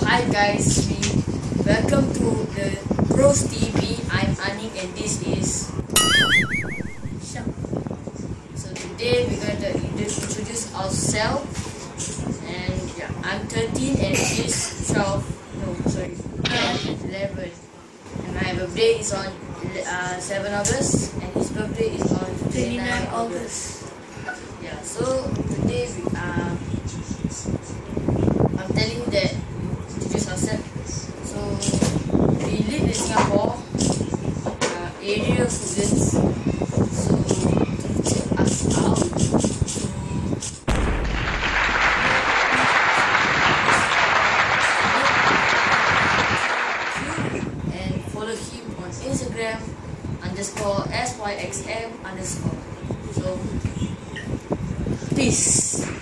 Hi guys, welcome to the Bros TV. I'm Anik and this is Sham. So today we're going to introduce ourselves. And yeah, I'm 13 and he's 12. No, sorry, 11. And my birthday is on 7 August and his birthday is on 29 August. Yeah, so today I'm telling you that introduce ourselves. So we live in Singapore, area students. So check us out. And follow him on Instagram _SYXM_. So peace.